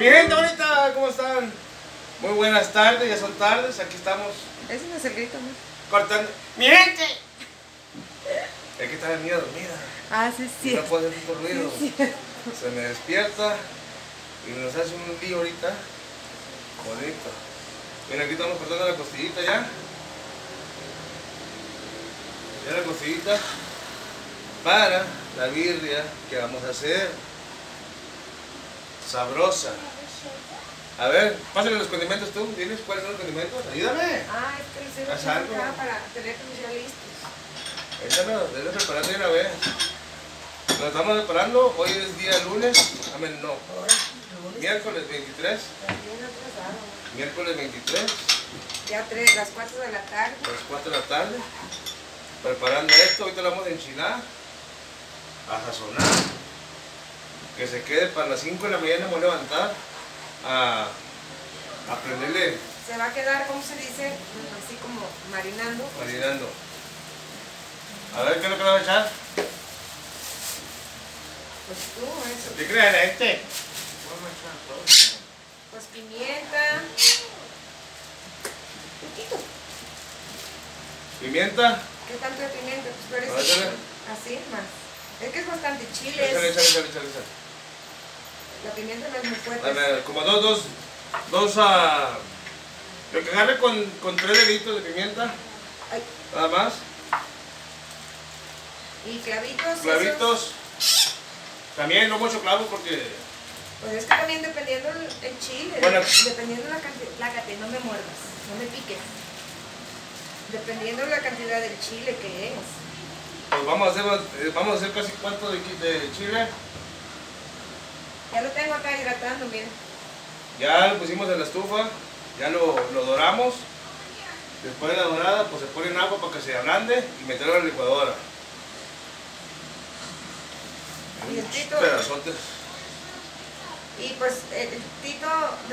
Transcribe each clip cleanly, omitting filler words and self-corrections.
Mi gente bonita, ¿cómo están? Muy buenas tardes, ya son tardes, aquí estamos. Ese no es el grito, ¿no? Cortando. ¡Mi gente! Es que está la niña dormida. Ah, sí, sí. Y no puede hacer tanto ruido. Sí. Se me despierta y nos hace un lío ahorita. Bonito. Mira, aquí estamos cortando la costillita ya. Ya la costillita para la birria que vamos a hacer. Sabrosa. A ver, pásale los condimentos tú. ¿Tienes cuáles son los condimentos? Ayúdame. Ah, es que los Haz he algo. acá para tenerlos ya listos. Échalo, debes preparando de una vez. Nos estamos preparando, hoy es día lunes, no, miércoles 23. También atrasado. Miércoles 23, Ya las 4 de la tarde. a las 4 de la tarde. Preparando esto, ahorita lo vamos a enchilar, a sazonar. Que se quede para las 5 de la mañana, me voy a levantar a prenderle. Se va a quedar, ¿cómo se dice? Así como marinando. Marinando. A ver, ¿qué es lo que le voy a echar? Pues tú, eso. ¿Qué creen, gente? Pues pimienta. Poquito. Pimienta. ¿Qué tanto de pimienta? Pues tú eres A ver, échale. así más. Es que es bastante Échale, chiles. échale. La pimienta no es muy fuerte. A ver, como dos lo que agarre con 3 deditos de pimienta, Ay. nada más. Y clavitos. Clavitos, también no mucho clavo porque Pues es que también dependiendo el chile, Bueno. dependiendo la cantidad, no me muerdas, no me piques. Dependiendo la cantidad del chile que es. pues vamos a hacer casi cuánto de chile. Ya lo tengo acá hidratando, miren. Ya lo pusimos en la estufa, ya lo doramos. Después de la dorada, pues se pone en agua para que se ablande y meterlo en la licuadora. Y el Tito, Pedazotes. y pues el Tito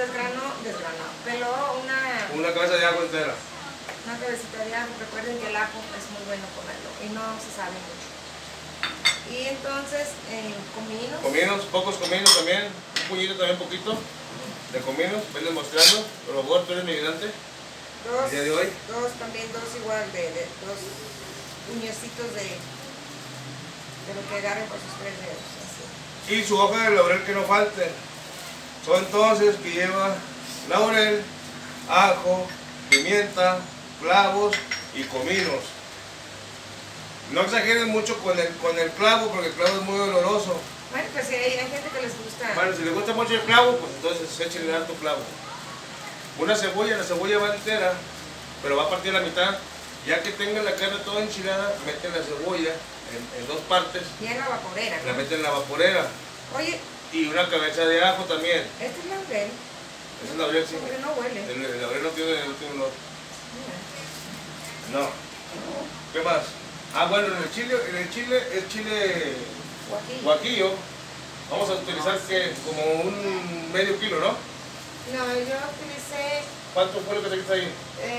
peló Una cabeza de agua entera. una cabecita de ajo. Recuerden que el ajo es muy bueno comerlo y no se sabe mucho. Y entonces, cominos. Cominos, pocos cominos también, un puñito también poquito de cominos, venles mostrando. Por favor, tú eres mi ayudante. Dos, ¿El día de hoy? dos igual de dos puñecitos de lo que agarren con sus 3 dedos. Así. Y su hoja de laurel que no falte. Son entonces que lleva laurel, ajo, pimienta, clavos y cominos. No exageren mucho con el clavo porque el clavo es muy oloroso. Bueno, pues sí, hay gente que les gusta. Bueno, si les gusta mucho el clavo, pues entonces échenle harto clavo. Una cebolla, la cebolla va entera, pero va a partir a la mitad. Ya que tengan la carne toda enchilada, meten la cebolla en 2 partes. Y en la vaporera. La meten en la vaporera. Oye, Y una cabeza de ajo también. este es laurel. Ese es laurel, sí. Porque no huele. El laurel no tiene olor. Mira. No. ¿Qué más? Ah, bueno, en el chile es chile guajillo. Vamos a utilizar que como un medio kilo, ¿no? No, yo utilicé ¿Cuánto fue lo que trajiste ahí?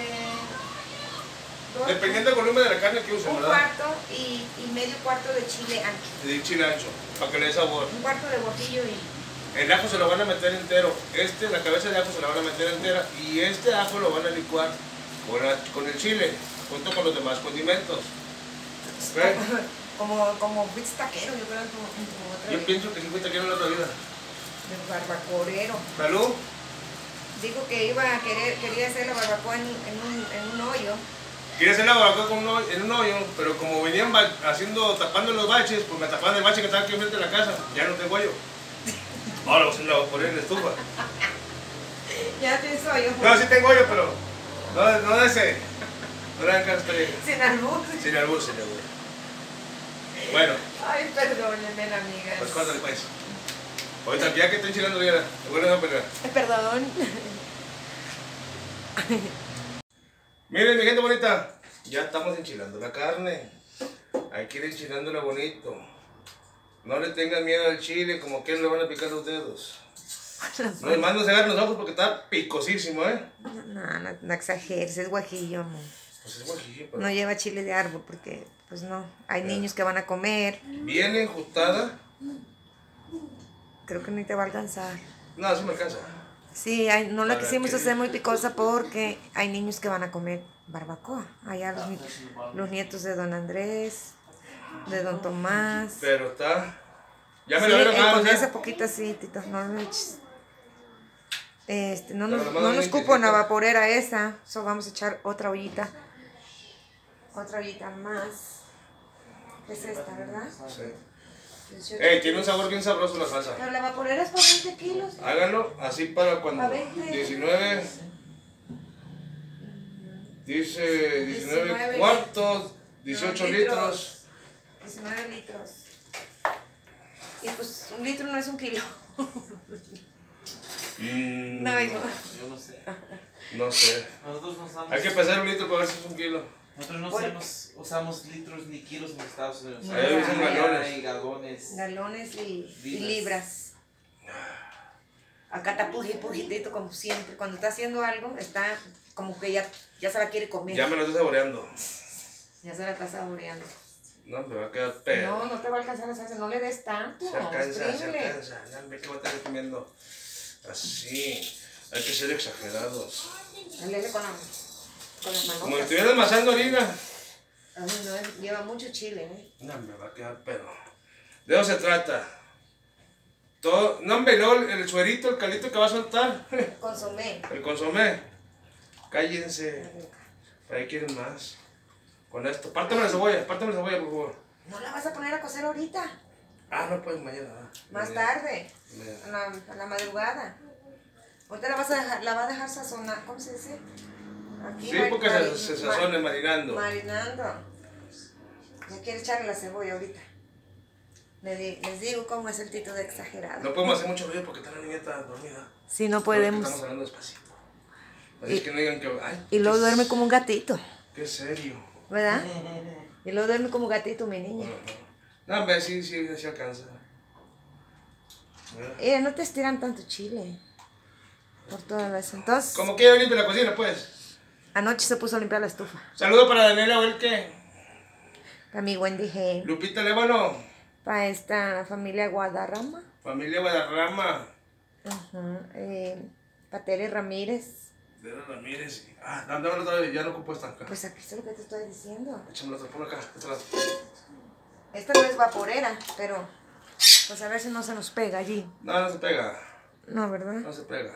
dos- Dependiendo del volumen de la carne que usen, un ¿verdad? cuarto y medio cuarto de chile ancho. De chile ancho, para que le dé sabor. Un cuarto de guajillo y... El ajo se lo van a meter entero. La cabeza de ajo se la van a meter entera. Y este ajo lo van a licuar con el chile, junto con los demás condimentos. ¿Ve? Como fuiste taquero, yo creo, en tu otra Yo vida. pienso que sí fue taquero en la otra vida. De barbacorero. ¿Salud? Dijo que quería hacer la barbacoa en un hoyo. Quería hacer la barbacoa en un hoyo, pero como venían tapando los baches, pues me tapaban el bache que estaba aquí enfrente de la casa. Ya no tengo hoyo. Ahora lo voy a poner en la estufa. Ya tienes hoyo. No, sí tengo hoyo, pero no de ese. No era en casa, está bien. Sin albur. Sin albur, sin albur. Bueno, Ay, perdónenme, amigas. pues córtale pues. Ahorita ya que estoy enchilando ya, te vuelves a pelear. Perdón. Miren mi gente bonita, ya estamos enchilando la carne. Hay que ir enchilándola bonito. No le tengan miedo al chile, como que le van a picar los dedos. No, además no se agarren los ojos porque está picosísimo, ¿eh? No exageres, es guajillo, amor. Pues es guajillo, pero No lleva chile de árbol porque, pues no, hay niños que van a comer. bien enjutada. Creo que ni te va a alcanzar. No, sí me alcanza. Sí, no la Para quisimos que- hacer muy picosa porque hay niños que van a comer barbacoa. Allá los nietos de don Andrés, de don Tomás. Pero está. Ya me Sí, lo vieron nada, con ¿eh? esa poquita sí, Tito, no le eches. No Pero nos, nomás no un nos cupo en la limpiecito. vaporera esa. So vamos a echar otra ollita. Otra ollita más. Es esta, ¿verdad? Sí. 18 Tiene un sabor bien sabroso la salsa. Pero la vaporera es para 20 kilos. Háganlo así para cuando. A 20. 19. Dice 19 19 cuartos, 18 litros. 19 litros. Y pues un litro no es un kilo. No, hijo. Yo no sé. No sé. Nosotros no usamos, Hay que pesar un litro para ver si es un kilo. nosotros no usamos litros ni kilos en Estados Unidos. No, Ahí dicen galones. Hay galones. Galones y Libras. libras. Acá está pujitito como siempre. Cuando está haciendo algo, está como que ya se la quiere comer. Ya me lo estoy saboreando. Ya se la está saboreando. No, me va a quedar pedo. No, no te va a alcanzar la salsa. No le des tanto. Se alcanza, se exprímele. alcanza. Dame que voy a estar comiendo así. Hay que ser exagerados. Dale con las Como si manotas. estuviera amasando harina. Ay, no, lleva mucho chile, ¿eh? No, me va a quedar pedo. De eso se trata. Todo, no, hombre, luego el suerito, el caldito que va a soltar. Consomé. El consomé. Cállense. Ahí quieren más. Con esto. Pártame la cebolla, por favor. ¿No la vas a poner a cocer ahorita? Ah, no, pues mañana. Más Mañana. tarde. Mañana. A la madrugada. Ahorita la va a dejar sazonar. ¿Cómo se dice? Aquí Sí, porque se sazone marinando. Marinando. Ya quiere echarle la cebolla ahorita. Les digo cómo es el Tito de exagerado. No podemos hacer mucho ruido porque está la niñeta dormida. Sí, no Porque podemos. Estamos hablando despacito. Así es que no digan que. Ay, Y luego qué duerme como un gatito, Qué serio. ¿verdad? Y luego duerme como gatito, mi niña. No, hombre, sí alcanza. No te estiran tanto chile. Por toda vez. Entonces, Como quiera limpia la cocina, pues. anoche se puso a limpiar la estufa. Saludo para Daniela Huelque, Para mi Wendy G. Lupita Lévano, Para esta familia Guadarrama. familia Guadarrama, Para Tere Ramírez. Dera Ramírez. Ah, dámelo otra vez, ya no ocupo esta acá. Pues aquí es lo que te estoy diciendo. Échamelo otra, ponlo acá, este lado. Esta no es vaporera, pero pues a ver si no se nos pega allí. No, no se pega, No, ¿verdad? no se pega.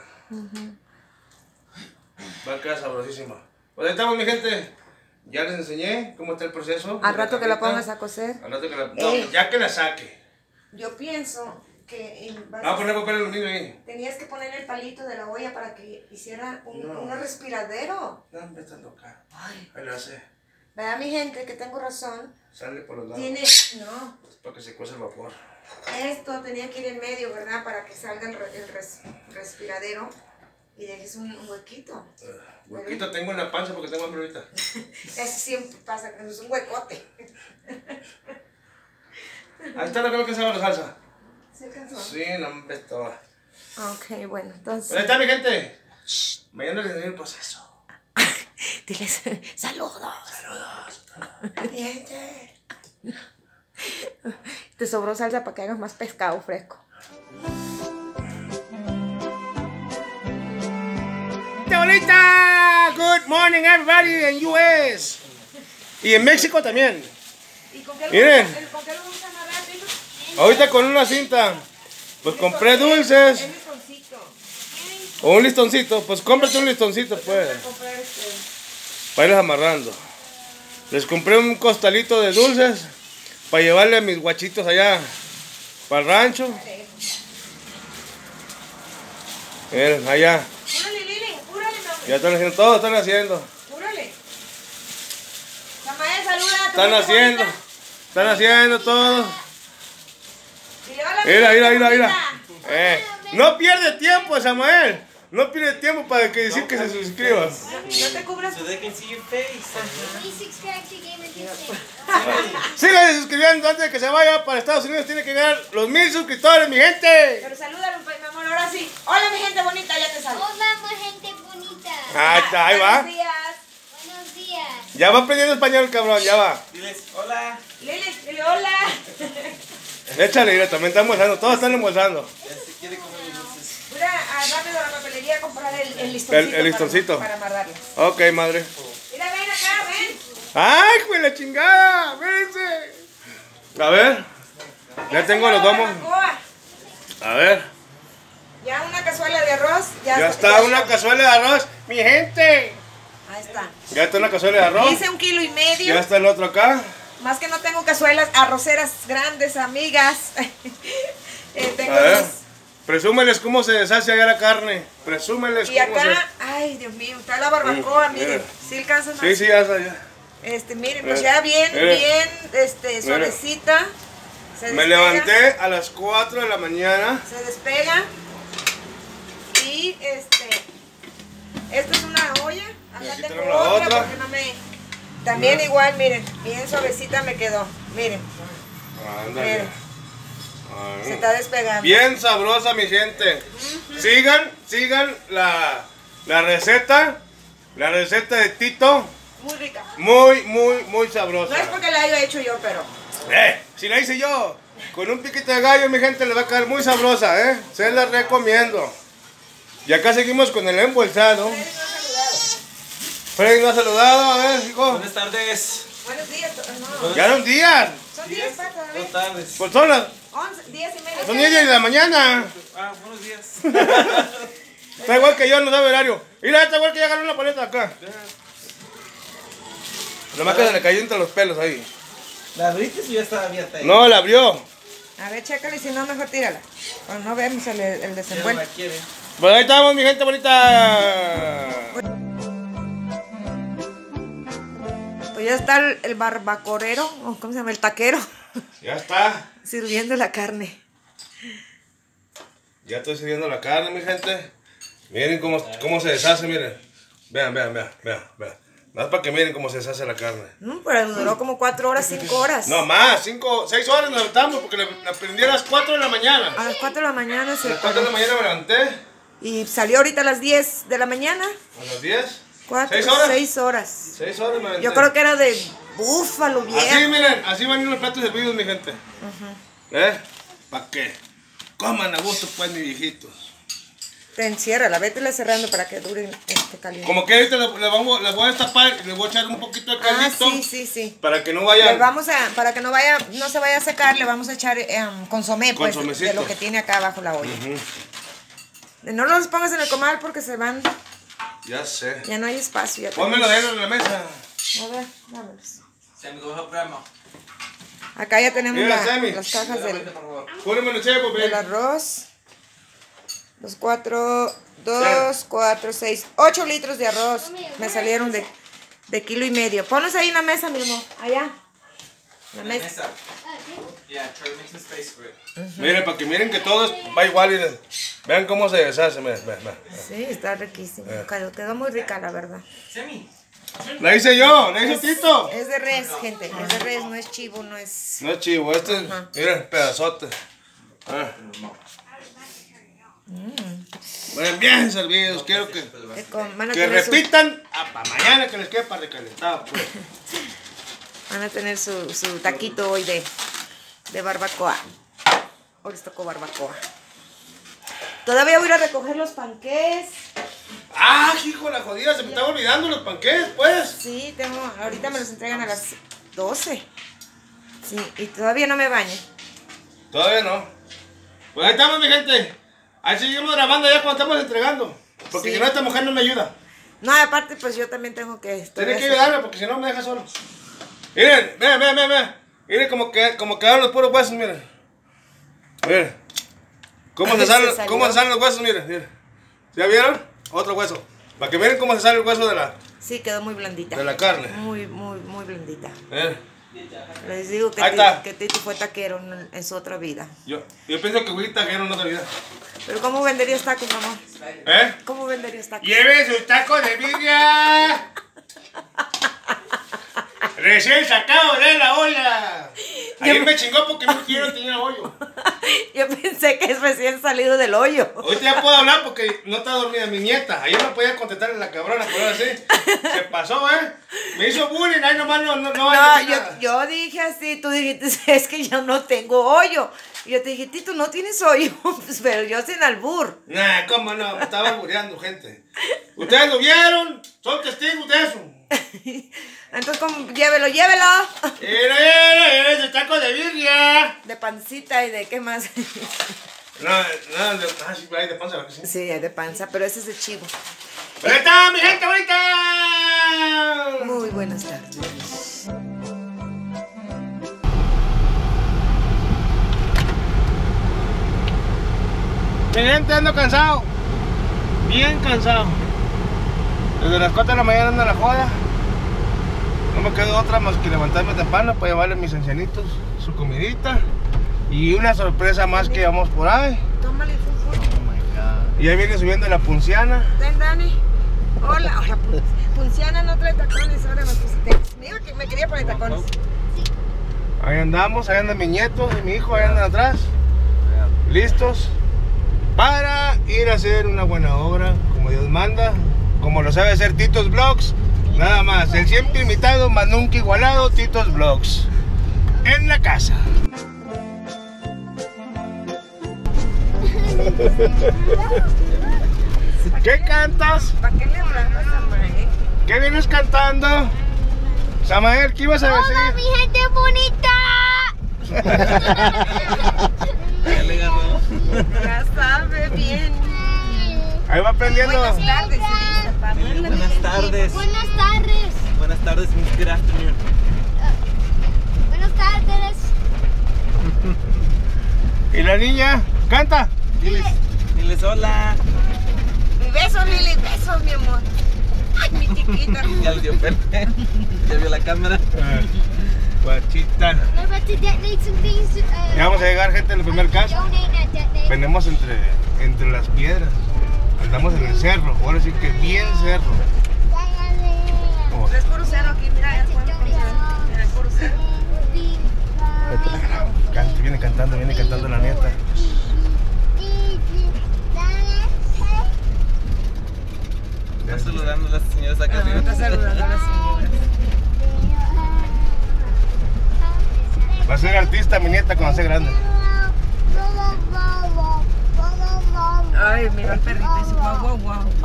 Va a quedar sabrosísima. Pues ahí estamos, mi gente. Ya les enseñé cómo está el proceso. Al rato que la carnita. pongas a cocer. Al rato que la... No, ya que la saque. Yo pienso que Vamos a poner papel aluminio ahí. tenías que poner el palito de la olla para que hiciera No. un respiradero. No, me está loca. Ay, Ahí lo hace. ¿verdad, mi gente? Que tengo razón. Sale por los lados. Tiene, no, Para que se cueza el vapor. esto tenía que ir en medio, ¿verdad? Para que salga el respiradero y dejes un huequito. Huequito tengo en la panza porque tengo hambre ahorita. Eso siempre pasa, que es un huecote. Ahí está lo que sabe la salsa. ¿Se alcanzó? Sí, no me estaba. Ok, bueno, entonces. Pues ahí está, mi gente. Mañana les enseño el proceso. Diles saludos. Saludos. Mi gente. Te sobró salsa para que hagas más pescado fresco. ¡Bonita! Good morning, everybody in US. Y en México también. ¿Y con qué Miren. ¿Con qué lo vamos a amarrar, Tito? Ahorita con una cinta. Pues compré dulces. El listoncito. O un listoncito. Pues cómprate un listoncito, pues. Comprar Para irlos amarrando. Les compré un costalito de dulces. Para llevarle a mis guachitos allá. Para el rancho. Miren, allá. Púrale, Lili, púrale, Ya están haciendo todo, están haciendo. púrale. Samael, saluda a tu Están gente haciendo. bonita. Están haciendo todo. Dile hola, mi Mira, gente mira, mira, bonita. mira. No pierde tiempo, Samuel. No pierde tiempo para que decir que se suscriba. No te cubras. So they can see your face. Please subscribe to Gamer Tuesday. Síganse suscribiendo antes de que se vaya para Estados Unidos. Tiene que llegar los 1000 suscriptores, mi gente. Pero salúdalo, pues, mi amor, ahora sí. Hola, mi gente bonita, ya te saludo. Hola, gente bonita. Ahí está, ahí va. Buenos días. Buenos días. Ya va aprendiendo español, cabrón, ya va. Diles, hola. Lili, dile hola. Échale, mira, también están almorzando. Todos están almorzando. Ya se quiere comer los dulces. Mira, El listoncito. El listoncito. Para amarrarla. Ok, madre. Mira, ven acá, ven. ¡Ay, güey, la chingada! ¡Vénse! A ver. Ya tengo los domos. Barbacoa. A ver. Ya una cazuela de arroz. Ya está una cazuela de arroz. ¡Mi gente! Ahí está. Ya está una cazuela de arroz. Hice 1,5 kilos. Ya está el otro acá. Más que no tengo cazuelas arroceras grandes, amigas. Tengo A ver. dos. Presúmeles cómo se deshace allá la carne. Presúmeles Y cómo acá, ay, Dios mío, está la barbacoa, miren. mira. ¿Sí alcanzan a Sí, sí, ya está. Ya. miren, pues Mira. ya bien, Mira. bien, suavecita. Se Me despega, levanté a las 4 de la mañana. Se despega. Y esta es una olla. Acá aquí tengo tenemos la otra otra. porque no me. También igual, miren, bien suavecita me quedó. Miren, Ándale. miren, Ah. se está despegando. Bien sabrosa, mi gente. Sigan la receta. La receta de Tito. Muy rica. Muy sabrosa. No es porque la haya hecho yo, pero. Si la hice yo, con un piquito de gallo, mi gente, le va a quedar muy sabrosa, ¿eh? Se la recomiendo. Y acá seguimos con el embolsado. Freddy no ha saludado, a ver, hijo. Buenas tardes. Buenos días. No, Ya eran días. son 10 para todavía. Buenas tardes. Pues son las 10:30. son 10 de la mañana. Ah, buenos días. Está igual que yo, no sabe horario. Mira, está igual que ya agarró una paleta acá. Nomás que se le cayó entre los pelos ahí. ¿La abriste o ya estaba abierta ahí? No, la abrió. A ver, chécale y si no, mejor tírala. Bueno, no vemos el Ya no desenvuelto. la quiere. Pues ahí estamos, mi gente bonita. Pues ya está el barbacorero, o ¿cómo se llama? El taquero, Ya está. sirviendo la carne. Ya estoy sirviendo la carne, mi gente. Miren cómo se deshace, miren. Vean. Más para que miren cómo se deshace la carne. Pero duró como 4 horas, 5 horas. No, más, 6 horas nos levantamos porque la prendí a las 4 de la mañana. A las 4 de la mañana A se las 4 de la mañana me levanté. Y salió ahorita a las 10 de la mañana. A las 10. 4, 6 horas. 6 horas. 6 horas me levanté. Yo creo que era de búfalo Así, viejo. miren, así van a ir los platos servidos, mi gente. ¿Para qué? Coman a gusto, pues, mis viejitos. Te enciérrala, vétela cerrando para que dure caliente. Como que ahorita le voy a destapar y le voy a echar un poquito de caldito. Sí. Para que no vaya. Para que no se vaya a secar, le vamos a echar consomé, pues, de Consomecito. lo que tiene acá abajo la olla. No los pongas en el comal porque se van, Ya sé. ya no hay espacio. Ya Pónmelo tenemos- ahí en la mesa. A ver, dámelos. Sammy, go help grandma. Acá ya tenemos Mira, Sammy. las cajas Por favor. Pónmelo, chepo, del arroz. Los 4, 2, 4, 6, 8 litros de arroz. Me salieron de 1,5 kilos. Ponlos ahí en la mesa, mi amor. Allá. La mesa. Mesa. Yeah, try to make some space for it. Miren, para que miren que todo va igual. Miren. Vean cómo se deshace. Miren. Sí, está riquísimo. Quedó muy rica, la verdad. Sammy. La hice yo, la hizo Tito. Es de res, gente. Es de res, no es chivo, no es. No es chivo, este es, miren, pedazote. Ah. Bien servidos, quiero que Van a que tener su- repitan para mañana que les quede para recalentado. Pues. Van a tener su taquito hoy de barbacoa. Hoy les tocó barbacoa. Todavía voy a ir a recoger los panqués. Ah, hijo, la jodida, se me estaba olvidando los panqués, pues. Sí, ahorita me los entregan a las 12. Sí, y todavía no me baño. Todavía no. Pues ahí estamos, mi gente. Ahí seguimos grabando ya cuando estamos entregando. Porque Sí. si no, esta mujer no me ayuda. No, aparte, pues yo también tengo que... Tiene que ayudarme porque si no me deja solo. Miren, vean. Miren como quedaron los puros huesos, miren. Miren. ¿Cómo se salen los huesos? Miren. ¿Ya vieron? Otro hueso. Para que miren cómo se sale el hueso Sí, quedó muy blandita. de la carne. Muy blandita. Les digo Ahí está. que Tito fue taquero en su otra vida. Yo pienso que fui taquero en otra vida. Pero ¿cómo venderías tacos, amor? ¿Eh? ¿Cómo venderías tacos? ¡Lleve sus tacos de birria! ¡Recién sacado de la olla! Ayer me chingó porque mi tío no tenía hoyo. Yo pensé que es recién salido del hoyo. Ahorita ya puedo hablar porque no está dormida mi nieta. Ayer no podía contestarle a la cabrona, por ahora sí. Se pasó, Me hizo bullying, ahí nomás no No, yo dije así, tú dijiste, es que yo no tengo hoyo. Y yo te dije, Tito, no tienes hoyo, pues, pero yo sin albur. Nah, cómo no, me estaba albureando, gente. Ustedes lo vieron, son testigos de eso. Entonces, llévelo. Era ese taco de birria. De pancita y de qué más. No, sí, hay de panza, ¿verdad que sí? Sí, es de panza, pero ese es de chivo. ¡Pero ahí está, mi gente bonita! Muy buenas tardes. Mi gente, ando cansado. Bien cansado. Desde las 4 de la mañana ando a la joda. No me quedo otra más que levantarme temprano para llevarle a mis ancianitos su comidita. Y una sorpresa más que vamos por ahí. Tómale, Fufu. Oh my God. Y ahí viene subiendo la punciana. Ven, Dani. Hola, Punciana no trae tacones, ahora me pusiste. Mira que me quería poner tacones. Ahí andamos, ahí andan mis nietos y mi hijo, ahí andan atrás. Listos para ir a hacer una buena obra, como Dios manda, como lo sabe hacer Titos Vlogs. Nada más, el siempre imitado, más nunca igualado, Titos Vlogs. En la casa. ¿Qué cantas? ¿Para qué le hablas a Samael? ¿Qué vienes cantando? Samael, ¿qué ibas a decir? ¡Hola, mi gente bonita! Ya le ganó. Ya sabe bien. Ahí va aprendiendo. Buenas tardes, Elisa. Sí, buenas tardes. Buenas tardes. Buenas tardes, good afternoon. Buenas tardes. ¿Y la niña? ¡Canta! Diles hola. Besos, Lili, besos, mi amor. Ay, mi chiquita. Ya le dio pena. Ya vio la cámara. Guachita. We're about to detonate some things. Ya vamos a llegar, gente, en el primer caso. Donate at detonate. Venimos entre las piedras. Andamos en el cerro. Ahora sí que bien cerro. Oh, Es puro cero aquí, mira, es puro cero. viene cantando la neta. Está saludando a las señoras acá arriba. Está saludando a las señoras. Va a ser artista mi nieta cuando sea grande. Ay, mira el perrito y su guau.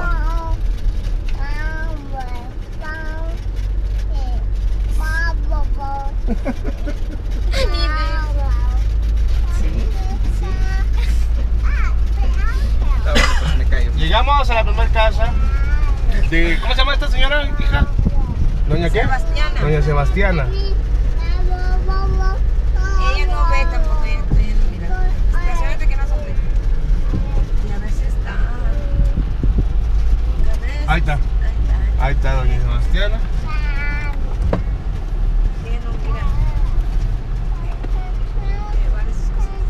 Está bueno, pues me callo. Llegamos a la primera casa de... ¿Cómo se llama esta señora, hija? ¿Doña qué? Sebastiana. Doña Sebastiana. Ella no ve tampoco, ella no mira. Estacionate que no sonríe. Y a ver si está. Ahí está. Ahí está doña Sebastiana. Ella no mira. Llevar esas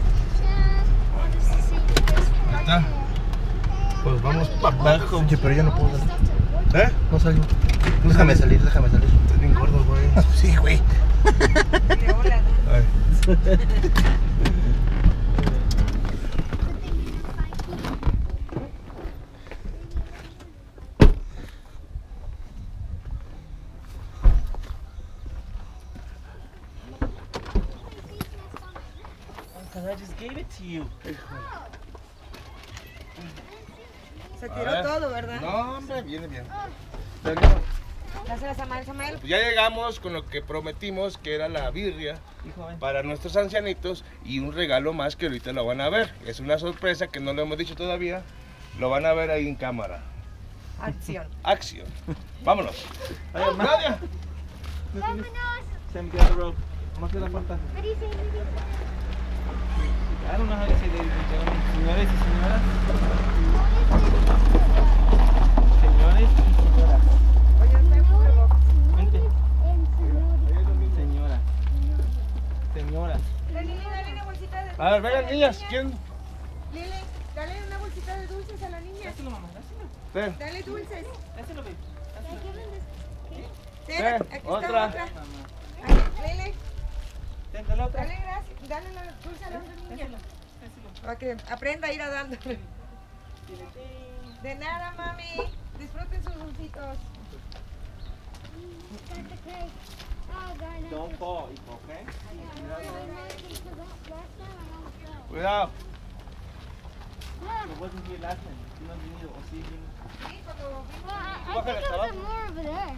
cosas. Ahí está. Pues vamos para abajo. Oye, pero yo no puedo salir. ¿Eh? No salgo. Déjame salir. Estás bien gordo, güey. Sí, güey. Dile hola, ¿no? Ay. Because I just gave it to you. Se A tiró ver. todo, ¿verdad? No, hombre, viene bien. Dásela a Samael. Pues ya llegamos con lo que prometimos, que era la birria Hijo, ven. para nuestros ancianitos y un regalo más que ahorita lo van a ver. Es una sorpresa que no lo hemos dicho todavía. Lo van a ver ahí en cámara. Acción. Acción. Vámonos. Oye, ma. Nadia. Vámonos. Sam, get the rope. Vamos a la puerta. What do you say, baby? I don't know how to say ladies and gentlemen. Señores y señoras. Señores y señoras. Oye, está en cubrebocas. Vente. Señora. Señora. Lili, dale una bolsita de... A ver, vengan niñas. ¿Quién? Lili, dale una bolsita de dulces a la niña. Dáselo, mamá. Dáselo. Ven. Dale dulces. Dáselo, baby. Ten, aquí está otra. otra. Mamá. Ay, Lili, Ten, dale otra. dale dale la dulce a la otra niña. Para que aprenda a ir dando. De nada, mami. Disfruten sus dulcitos. Got the cake. Oh, God, no. Don't fall, hijo, ¿ok? Cuidado. It wasn't here last time. Tú no has venido, o sí, vino. Sí, cuando Well, I think there was more over there.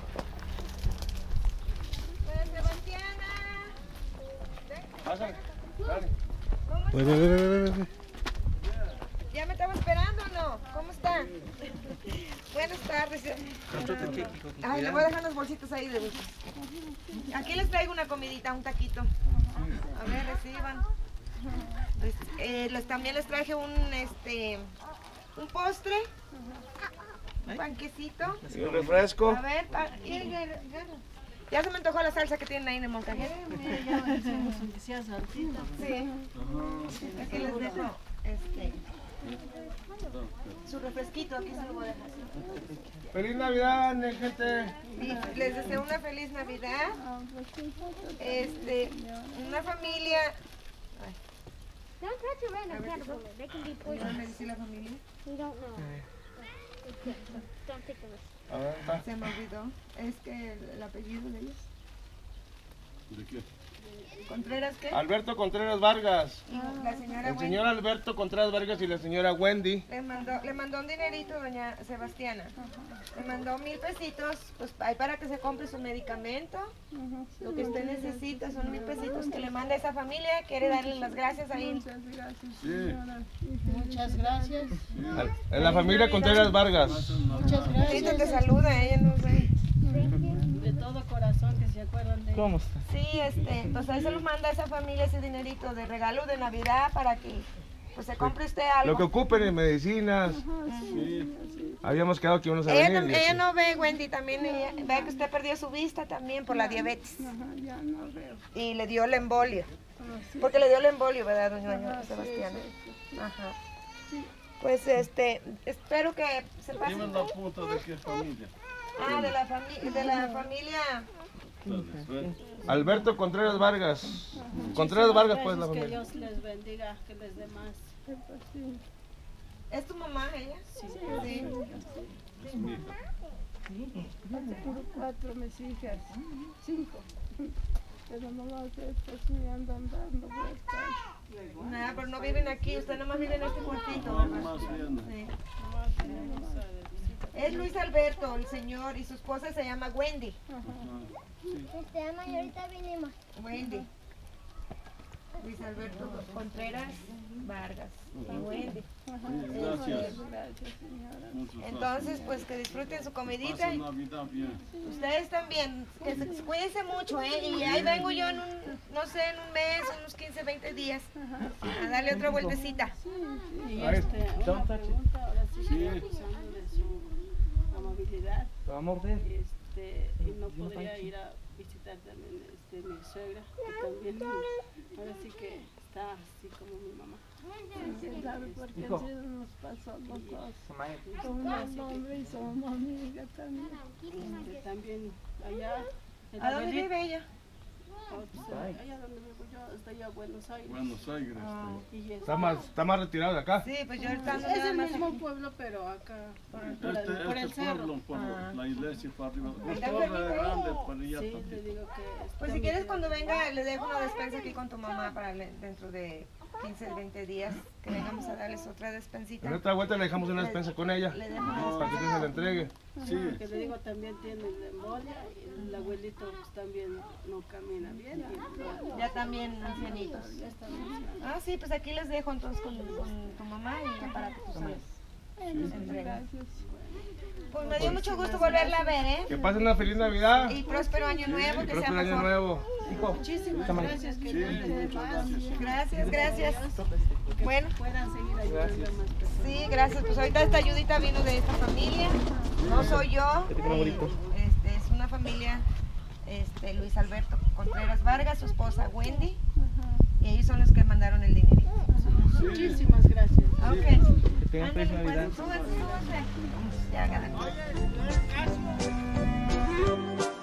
pues, Sebastiana. Pásale. Dale. ¿Cómo Ve, está? ve, ve, ve, ve. ¿Ya me estaba esperando o no? ¿Cómo está? Buenas tardes. Ay, le voy a dejar unas bolsitas ahí de dulces. Aquí les traigo una comidita, un taquito. A ver, reciban. También les traje un postre, un panquecito. Y un refresco. A ver, ya se me antojó la salsa que tienen ahí en el montaje. Sí. Aquí les dejo su refresquito, aquí se lo voy a dejar. Feliz Navidad, gente. Y les deseo una feliz Navidad. Una familia. Don't touch a random caterpillar. They can be ¿Puedo poisonous. decir la familia? We don't know. Okay, don't take the risk. A ver, va. Se me olvidó. Es que el apellido de ellos. ¿De qué? ¿Contreras qué? Alberto Contreras Vargas. Y la señora El Wendy señor Alberto Contreras Vargas y la señora Wendy. le mandó un dinerito, doña Sebastiana. Le mandó 1,000 pesitos, pues ahí para que se compre su medicamento. Lo que usted necesita son 1,000 pesitos que le manda a esa familia. Quiere darle las gracias ahí. Muchas gracias. En la familia Contreras Vargas. Muchas gracias. Ahorita te saluda, ella no sé. De todo corazón que se acuerdan de ella. ¿Cómo está? Sí, pues ahí se lo manda a esa familia ese dinerito de regalo de Navidad para que pues se compre usted algo. Lo que ocupen en medicinas. Habíamos quedado que íbamos a venir. Ella no ve, Wendy, también ella ve que usted perdió su vista también por la diabetes. Y le dio la embolia. Porque le dio la embolia, ¿verdad, doña Sebastián? Ajá. Pues espero que se pase. Dime la foto de qué familia. Ah, de la familia. Alberto Contreras Vargas. Contreras Vargas, pues la Que familia. Dios les bendiga, que les dé más. ¿Es tu mamá ella? Sí. Por 4 mis hijas, 5. Pero no lo sé, pues me andan dando vueltas. Nada, pero no viven aquí, usted nomás vive en este cuartito, ¿verdad? Sí. Es Luis Alberto, el señor, y su esposa se llama Wendy. Ama, y ahorita vinimos. Wendy. Luis Alberto Contreras Vargas. Y Wendy. Gracias. Entonces, pues que disfruten su comidita. Pasa Navidad bien. Ustedes también, que cuídense mucho, ¿eh? Y ahí vengo yo en no sé, en un mes, unos 15, 20 días, a darle otra vueltecita. Y Ahí, una don't touch it. pregunta, ahora sí, abusando de su amabilidad. Te va a morder. Y no podría ir a visitar también mi suegra, que también ahora sí que está así como mi mamá. ¿Quién sabe por qué Hijo. así nos pasó a los dos? Samaya. Somos hombre y somos amiga también. También allá en ¿A dónde Aguilita, vive ella? allá donde vivo yo, estoy allá en Buenos Aires. Buenos Aires. Y Está más retirado de acá. Sí, pues yo ahorita ando es nada el más mismo aquí. pueblo, pero acá por el Este cerro. pueblo, por la iglesia para arriba. Ahí está Torre cerquita. grande para allá Sí, te también. digo que Pues si quieres cuando venga le dejo una despensa aquí con tu mamá para dentro de 15, 20 días que vengamos a darles otra despensita. En otra vuelta le dejamos una despensa con ella. Le dejo una Para que usted se la entregue. Sí. que te digo también tiene la embolia y el abuelito pues, también no camina bien. Ya también ancianitos. Ya está bien. Ah, sí, pues aquí les dejo entonces con tu mamá y ya para que tú se les entregues. Pues me dio mucho gusto volverla a ver, ¿eh? Que pasen una feliz Navidad. Y próspero año nuevo, que sea Próspero año mejor. nuevo. Hijo. Muchísimas Samaya. gracias, que Sí, Dios les dé muchas más, gracias. Gracias. que Bueno. puedan seguir ayudando a más personas. Sí, gracias. Pues ahorita esta ayudita vino de esta familia. No soy yo. Es una familia, Luis Alberto Contreras Vargas, su esposa Wendy. Y ellos son los que mandaron el dinerito. Muchísimas gracias. Ok. Que tengan feliz Ándale, Navidad. pues, súbanse. Ya, ganan.